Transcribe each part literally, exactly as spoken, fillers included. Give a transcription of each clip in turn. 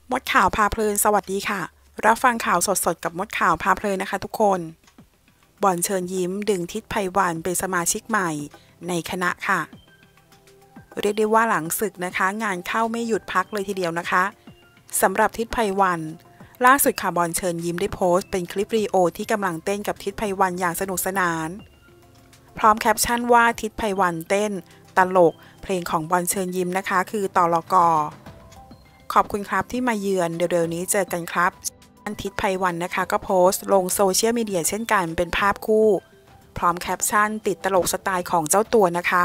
มดข่าวพาเพลินสวัสดีค่ะรับฟังข่าวสดๆกับมดข่าวพาเพลินนะคะทุกคนบอลเชิญยิ้มดึงทิศไพวันเป็นสมาชิกใหม่ในคณะค่ะเรียกได้ว่าหลังศึกนะคะงานเข้าไม่หยุดพักเลยทีเดียวนะคะสำหรับทิศไพวันล่าสุดค่ะบอลเชิญยิ้มได้โพสต์เป็นคลิปวิดีโอที่กำลังเต้นกับทิศไพวันอย่างสนุกสนานพร้อมแคปชั่นว่าทิศไพวันเต้นตลกเพลงของบอลเชิญยิ้มนะคะคือตลกขอบคุณครับที่มาเยือนเร็วๆนี้เจอกันครับทิศไพวันนะคะก็โพสต์ลงโซเชียลมีเดียเช่นกันเป็นภาพคู่พร้อมแคปชั่นติดตลกสไตล์ของเจ้าตัวนะคะ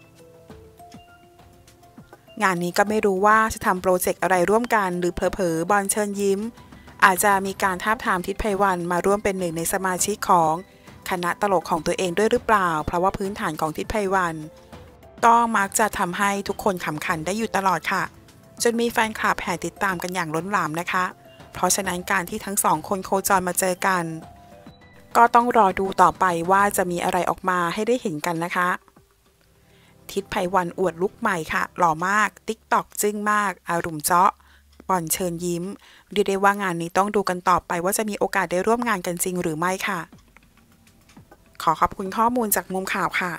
งานนี้ก็ไม่รู้ว่าจะทำโปรเจกต์อะไรร่วมกันหรือเผลอๆบอลเชิญยิ้มอาจจะมีการทาบทามทิศไพวันมาร่วมเป็นหนึ่งในสมาชิกของคณะตลกของตัวเองด้วยหรือเปล่าเพราะว่าพื้นฐานของทิศไพวันก็มักจะทำให้ทุกคนขำขันได้อยู่ตลอดค่ะจนมีแฟนคลับแห่ติดตามกันอย่างล้นหลามนะคะเพราะฉะนั้นการที่ทั้งสองคนโคจรมาเจอกันก็ต้องรอดูต่อไปว่าจะมีอะไรออกมาให้ได้เห็นกันนะคะทิศไพวันอวดลุคใหม่ค่ะหล่อมาก ติ๊กต็อก จึ้งมากอารมณ์เจาะบอลเชิญยิ้มเรียกได้ว่างานนี้ต้องดูกันต่อไปว่าจะมีโอกาสได้ร่วมงานกันจริงหรือไม่ค่ะขอขอบคุณข้อมูลจากมุมข่าวค่ะ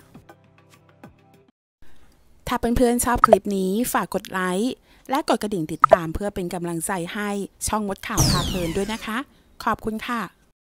ถ้าเพื่อนๆชอบคลิปนี้ฝากกดไลค์และกดกระดิ่งติดตามเพื่อเป็นกำลังใจให้ช่องมดข่าวพาเพลินด้วยนะคะขอบคุณค่ะ